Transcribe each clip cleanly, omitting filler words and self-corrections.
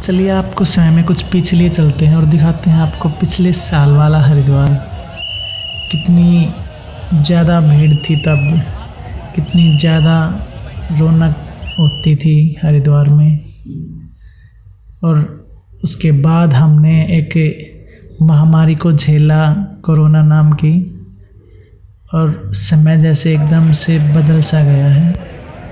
चलिए आपको समय में कुछ पिछले चलते हैं और दिखाते हैं आपको पिछले साल वाला हरिद्वार। कितनी ज़्यादा भीड़ थी तब, कितनी ज़्यादा रौनक होती थी हरिद्वार में। और उसके बाद हमने एक महामारी को झेला, कोरोना नाम की, और समय जैसे एकदम से बदल सा गया है।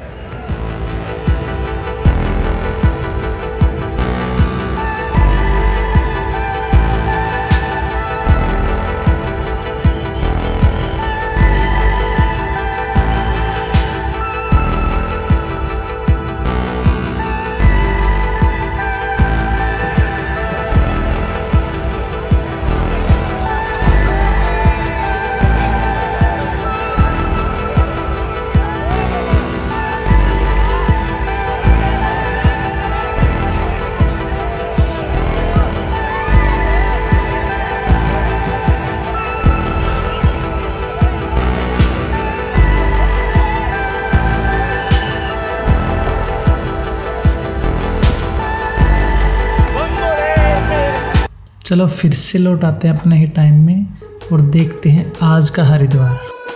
चलो फिर से लौट आते हैं अपने ही टाइम में और देखते हैं आज का हरिद्वार।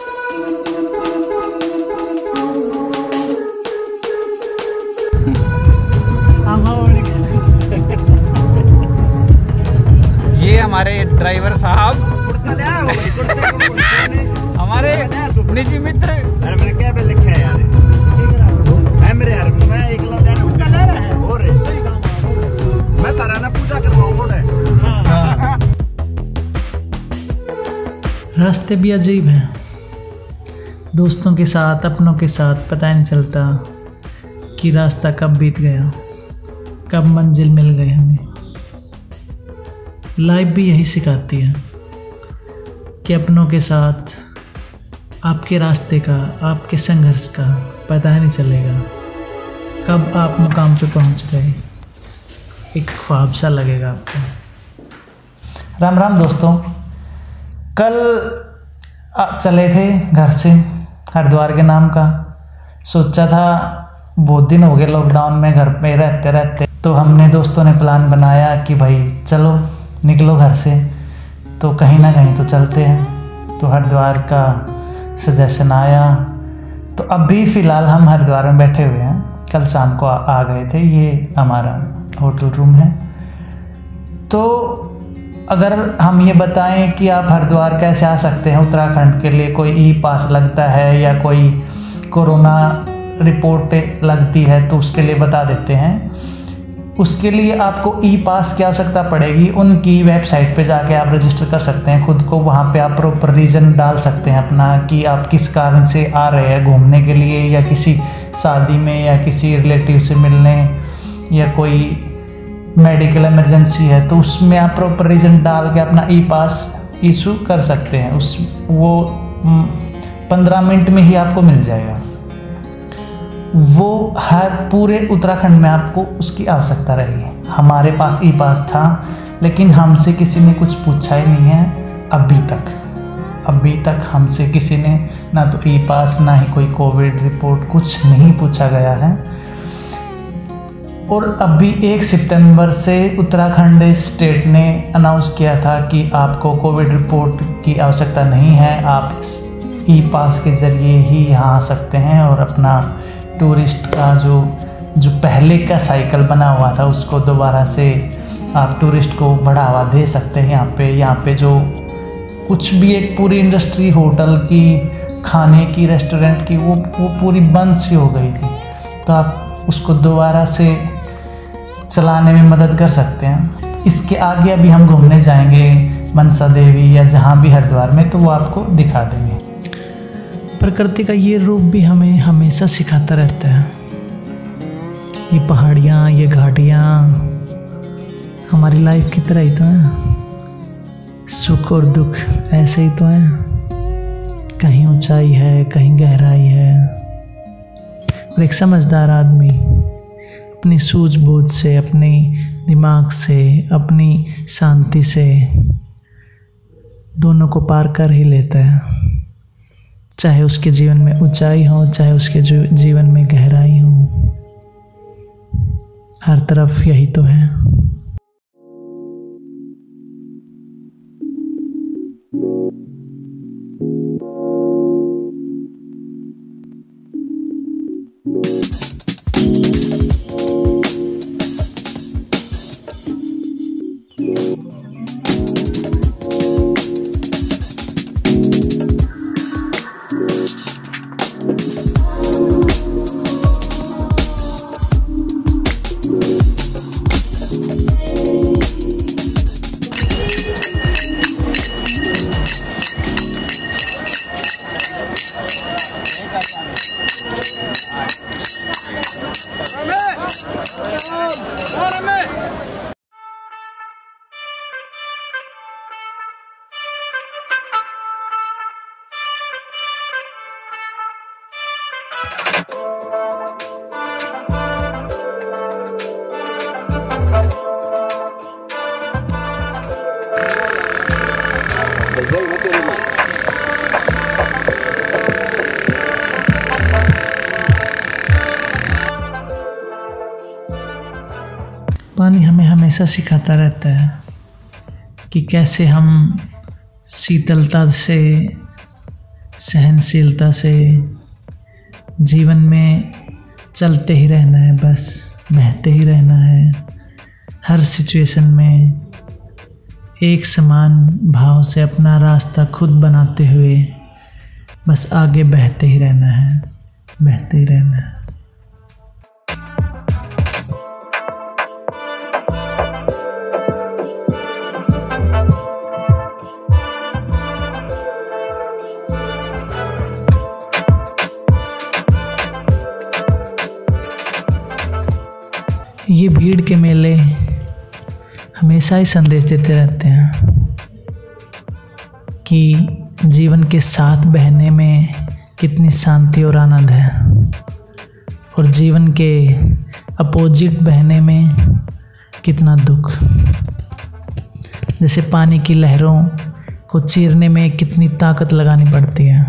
ये हमारे ड्राइवर साहब, हमारे निजी मित्र। अरे मैंने क्या पे लिखा है यार, मेरे यार मैं एक उसका ले रहा है और सही काम मैं तारा ना पूजा करवाऊंगा। रास्ते भी अजीब हैं, दोस्तों के साथ, अपनों के साथ पता नहीं चलता कि रास्ता कब बीत गया, कब मंजिल मिल गई हमें। लाइफ भी यही सिखाती है कि अपनों के साथ आपके रास्ते का, आपके संघर्ष का पता नहीं चलेगा कब आप मुकाम पे पहुंच गए। एक ख्वाब सा लगेगा आपको। राम राम दोस्तों, कल चले थे घर से हरिद्वार के नाम का। सोचा था बहुत दिन हो गए लॉकडाउन में घर पे रहते रहते, तो हमने दोस्तों ने प्लान बनाया कि भाई चलो निकलो घर से, तो कहीं ना कहीं तो चलते हैं। तो हरिद्वार का सजेशन आया, तो अभी फ़िलहाल हम हरिद्वार में बैठे हुए हैं। कल शाम को आ गए थे, ये हमारा होटल रूम है। तो अगर हम ये बताएं कि आप हरिद्वार कैसे आ सकते हैं उत्तराखंड के लिए, कोई ई पास लगता है या कोई कोरोना रिपोर्ट लगती है, तो उसके लिए बता देते हैं। उसके लिए आपको ई पास की आवश्यकता पड़ेगी। उनकी वेबसाइट पे जाके आप रजिस्टर कर सकते हैं खुद को। वहाँ पे आप प्रॉपर रीज़न डाल सकते हैं अपना कि आप किस कारण से आ रहे हैं, घूमने के लिए या किसी शादी में या किसी रिलेटिव से मिलने या कोई मेडिकल इमरजेंसी है, तो उसमें आप प्रॉपर रीज़न डाल के अपना ई पास इशू कर सकते हैं। वो 15 मिनट में ही आपको मिल जाएगा। वो हर पूरे उत्तराखंड में आपको उसकी आवश्यकता रहेगी। हमारे पास ई पास था, लेकिन हमसे किसी ने कुछ पूछा ही नहीं है अभी तक हमसे किसी ने ना तो ई पास, ना ही कोई कोविड रिपोर्ट, कुछ नहीं पूछा गया है। और अभी 1 सितंबर से उत्तराखंड स्टेट ने अनाउंस किया था कि आपको कोविड रिपोर्ट की आवश्यकता नहीं है, आप ई पास के ज़रिए ही यहाँ आ सकते हैं और अपना टूरिस्ट का जो पहले का साइकिल बना हुआ था उसको दोबारा से आप टूरिस्ट को बढ़ावा दे सकते हैं। यहाँ पे जो कुछ भी एक पूरी इंडस्ट्री, होटल की, खाने की, रेस्टोरेंट की, वो पूरी बंद सी हो गई थी, तो आप उसको दोबारा से चलाने में मदद कर सकते हैं। इसके आगे अभी हम घूमने जाएंगे मनसा देवी या जहाँ भी हरिद्वार में, तो वो आपको दिखा देंगे। प्रकृति का ये रूप भी हमें हमेशा सिखाता रहता है। ये पहाड़ियाँ, ये घाटियाँ हमारी लाइफ की तरह ही तो हैं। सुख और दुख ऐसे ही तो हैं, कहीं ऊंचाई है, कहीं गहराई है। और एक समझदार आदमी अपनी सूझबूझ से, अपने दिमाग से, अपनी शांति से दोनों को पार कर ही लेता है। चाहे उसके जीवन में ऊंचाई हो, चाहे उसके जीवन में गहराई हो। हर तरफ यही तो है। पानी हमें हमेशा सिखाता रहता है कि कैसे हम शीतलता से, सहनशीलता से जीवन में चलते ही रहना है, बस बहते ही रहना है। हर सिचुएशन में एक समान भाव से अपना रास्ता खुद बनाते हुए बस आगे बहते ही रहना है, बहते ही रहना है। ये भीड़ के मेले हमेशा ही संदेश देते रहते हैं कि जीवन के साथ बहने में कितनी शांति और आनंद है, और जीवन के अपोजिट बहने में कितना दुख। जैसे पानी की लहरों को चीरने में कितनी ताकत लगानी पड़ती है,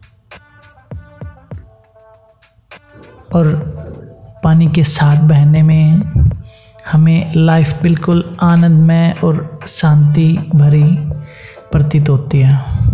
और पानी के साथ बहने में हमें लाइफ बिल्कुल आनंदमय और शांति भरी प्रतीत होती है।